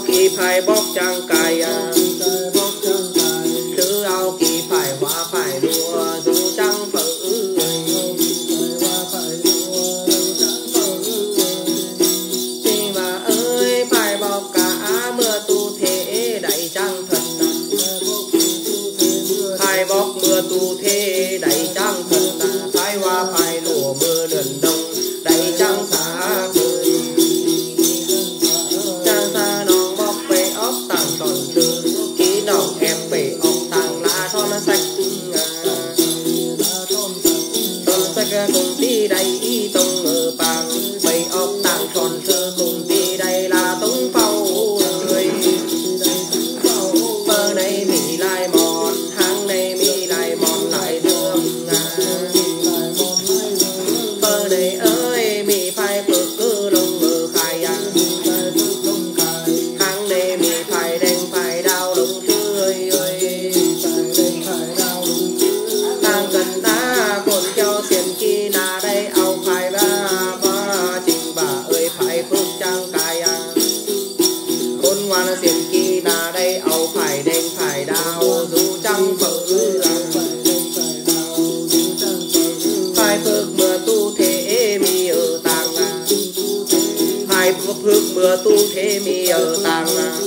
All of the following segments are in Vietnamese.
kỳ phải bóc trang cài thứ ao kỳ phải hoa phải đùa dù trăng phở thì mà ơi phải bóc cả mưa tu thế đầy trăng thật phải bóc mưa tu thế đầy trăng thật phải hoa phải lụa mưa lần đông đầy trăng xa cười trăng xa nòng bóc về ốc tàng tròn tư ký nòng em về ốc thang lá thon sạch cùng tí đầy tông ở bàng bầy ốc tàng tròn tư cùng tí đầy là tông phao người bờ này mỹ lại mòn hang này mỹ lại mòn lại đường bờ này ơi mỹ phải bực cứ lông ở khai hang này mỹ phải đen phải đau lông tươi ơi tang cần ta cồn keo xiên kỳ na đây ao phải ba trình bà ơi phải phước trang cài cồn ngoan xiên kỳ na đây ao phải đen phải đau dù trăng phở phải phước mưa tu thế mi ở tàng phải phước mưa tu thế mi ở tàng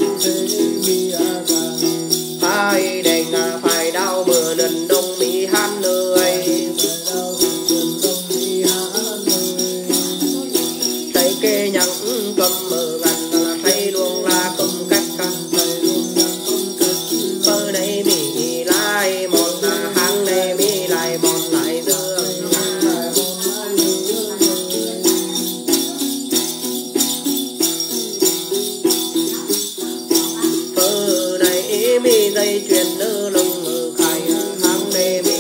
phải đen phải đau mưa lần đông mi hát nơi thấy kê nhắn cầm mờ gần thấy luôn là cầm cách bờ này mi lại mòn hang này mi lại mòn lại dương bờ này mi dây chuyền nơ lông khai hang này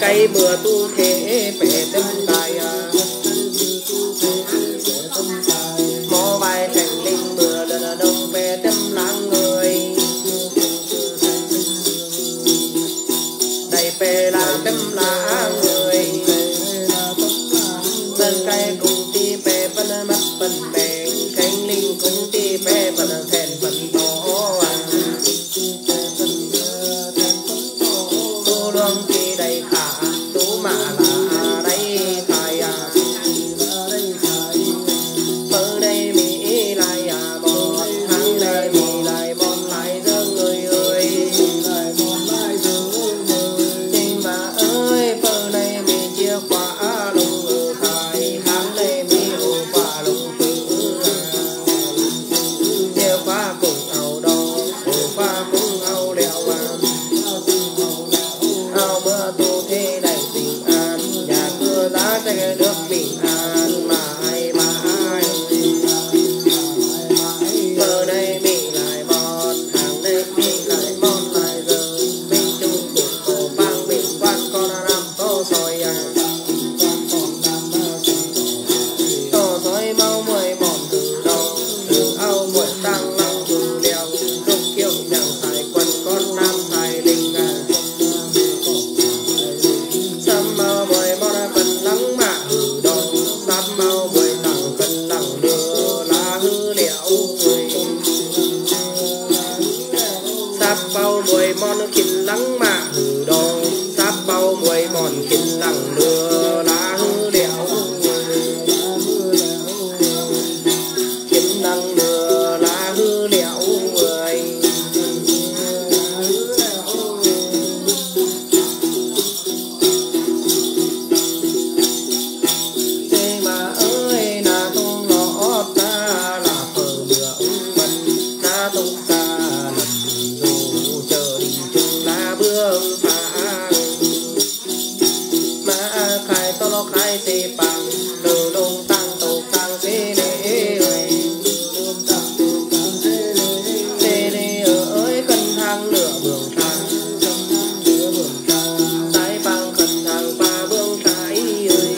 cây bừa tu thế bể tâm tài mò vai thành linh bừa đợt đông về tâm láng người đầy về là tâm láng người dân cây cùng ti về phân mắt phân bè thành linh cùng ti về phân thèn phân to tu luông ti đầy khả tu mà là đây thầy ở đây mỹ lại bò tháng đây mỹ lại bòn lại dương người ơi tình mà ơi phơ đây mỹ chia khóa lùng ngư thầy tháng đây mỹ hồ quả lùng tử chia khóa cùng ảo đo chia khóa cùng ảo đèo ảo mưa tu thế đầy tình an nhà cửa giá chạy được bình an mãi mãi ở đây mỹ lại bòn hàng đây mỹ lại bòn lại giờ mình chung cùng cổ vang mình quan con làm tô soi tô soi mau mười mòn từ đầu từ ao muội tăng lăng từ đèo lúc kiệu nhàng xài quần con nam xài linh sắm mau mười mòn phần lắng mạ từ đầu sắm mau mười tặng phần lắng đưa lá hư liệu sắp bao mười mòn kín lắng mạ từ đầu sắp bao mười mòn kín lắng đưa lá hư liệu kín lắng đưa lá hư liệu người thế mà ơi na tung lọ ta là phở bữa bần na tung ta lần dù chờ đi chung là bương phá mà khai to lo khai xê bằng lờ lông tăng tổ tăng xê lê xê lê ơi khẩn hàng lửa bường thang tay bằng khẩn hàng ba bương trái ơi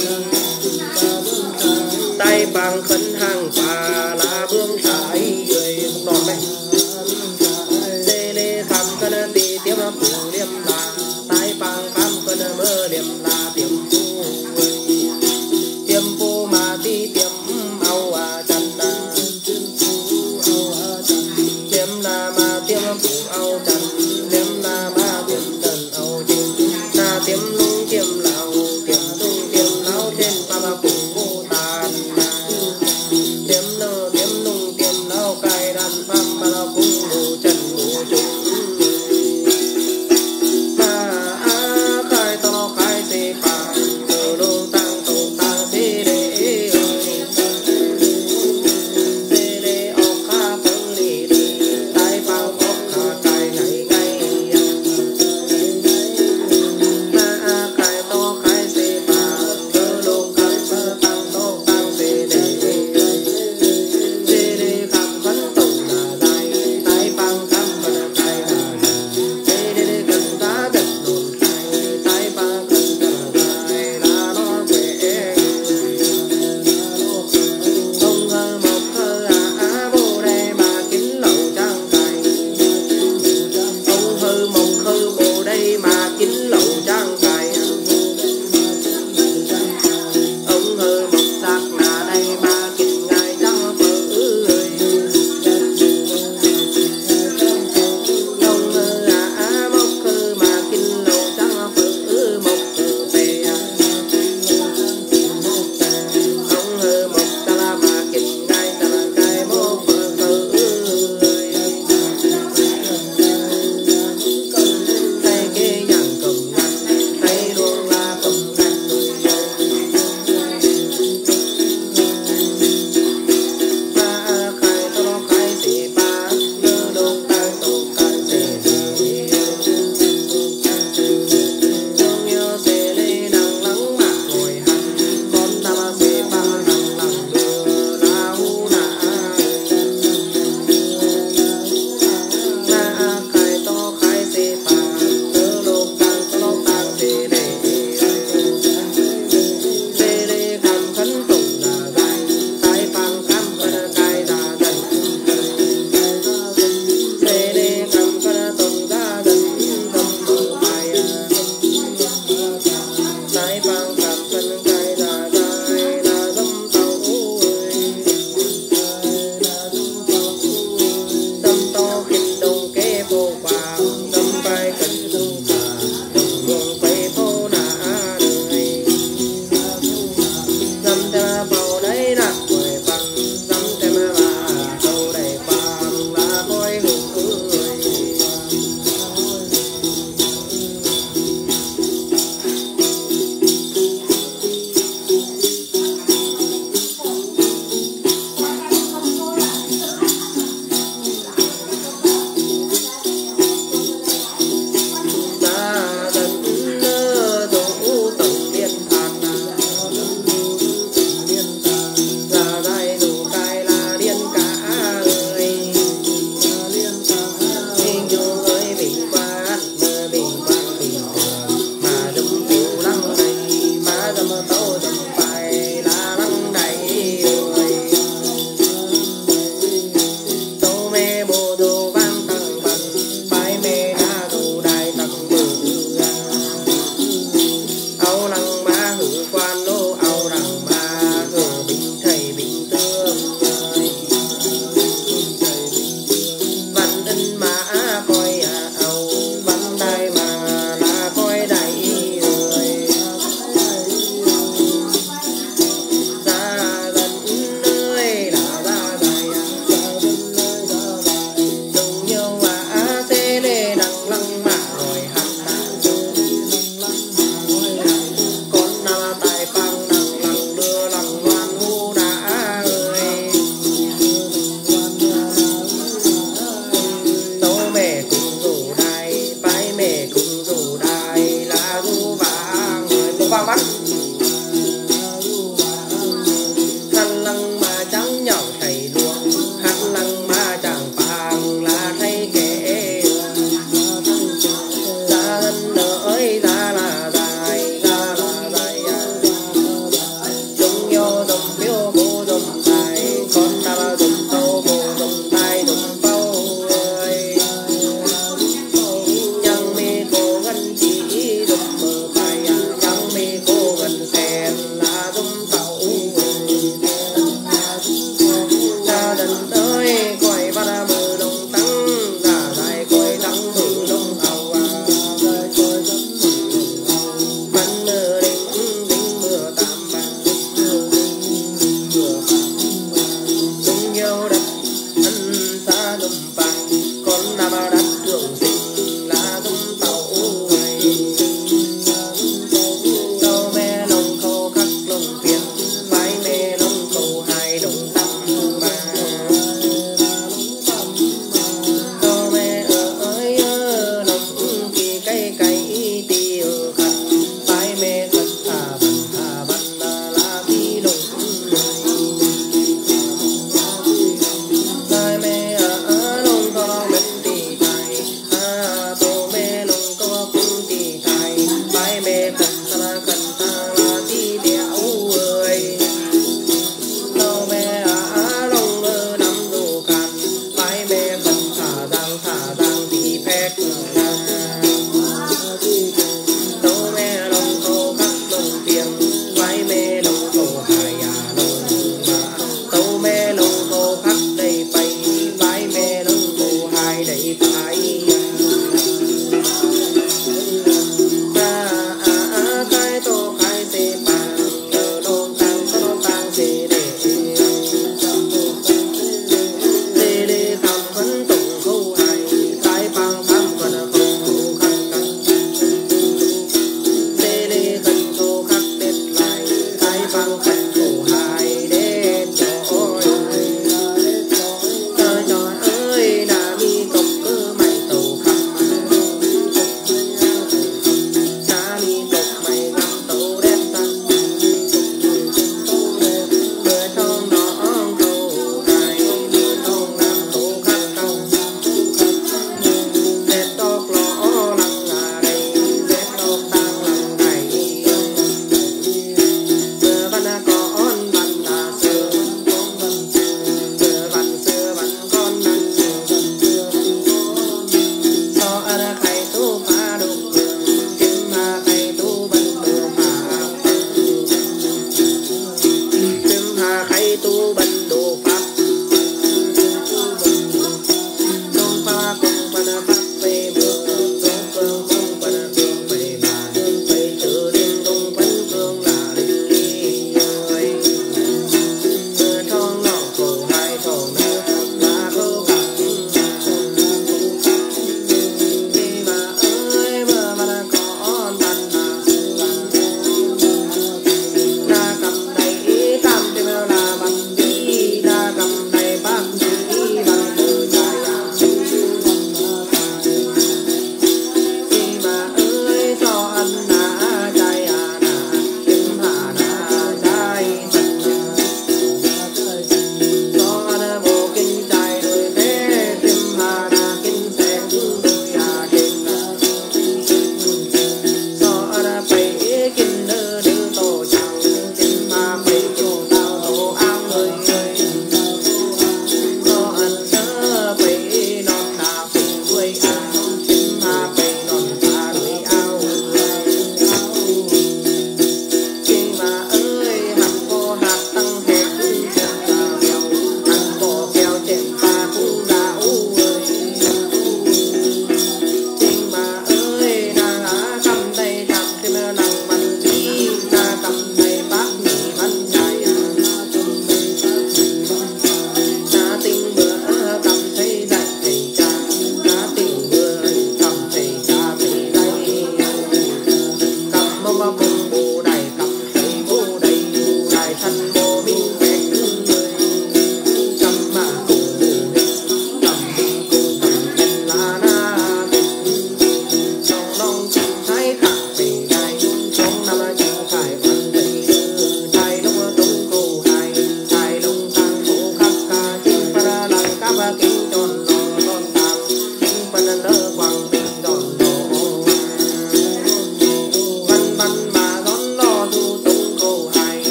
tay bằng khẩn hàng ba lá bương trái ơi không đòn mẹ xê lê khăm cân tì tiêm phù liêm là tay bằng khăm cân mơ liêm là tiêm phu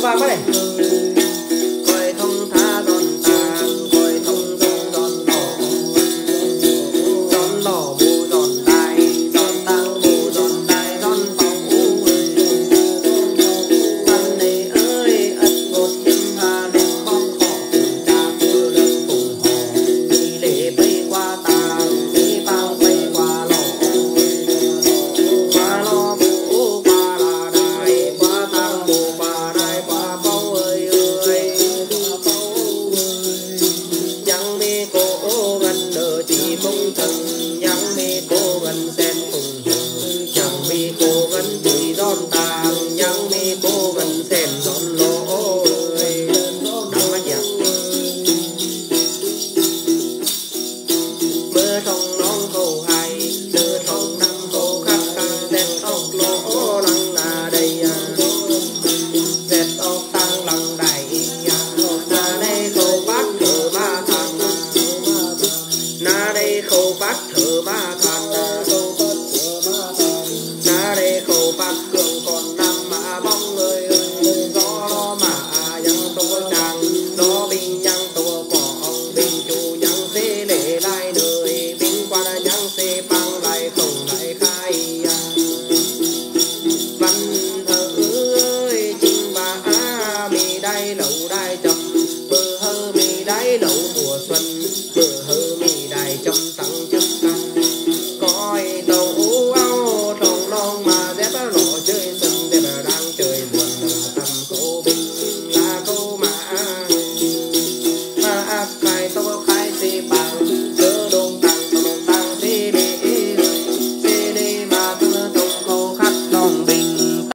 vàng quá này coi thông tha giòn tàng coi thông thông giòn lỏ bù giòn đài giòn tàng bù giòn đài giòn phòng thân này ơi ất ngột hiếm hà lên bóng họ cùng cha tư đơn cùng họ đi lễ bay qua tàng đi bao bay qua lò bù qua là đài qua tàng bù qua đài qua bóng ơi ơi nhang mi cô gần đỡ chỉ không thần nhang mi cô gần sen cùng nhang mi cô gần chỉ giòn tàng nhang mi cô gần sen giòn lỗ ơi đắng mắt nhạc mưa trong nón câu hay mưa trong năm câu khắc dệt ốc lỗ lăng là đây dệt ốc tăng lăng đầy na đây khâu bát thở ba thằng na đây khâu bát thở ba thằng na đây khâu bát cường còn năm mà bóng người gió lo mà yang tô chàng đó bình yang tô bỏ bình chủ yang xê để lại đời bình quan yang xê băng lại không lại